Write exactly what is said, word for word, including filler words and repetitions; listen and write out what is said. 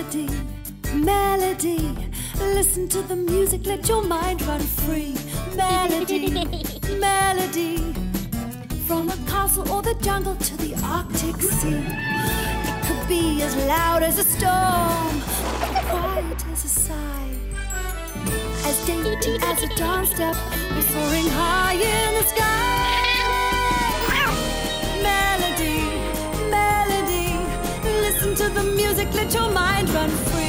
melody, melody. Listen to the music, let your mind run free. Melody, melody. From the castle or the jungle to the Arctic Sea. It could be as loud as a storm, quiet as a sigh, as dainty as a dance step. We're soaring high in the sky. Melody, melody. Listen to the music, let your mind run free.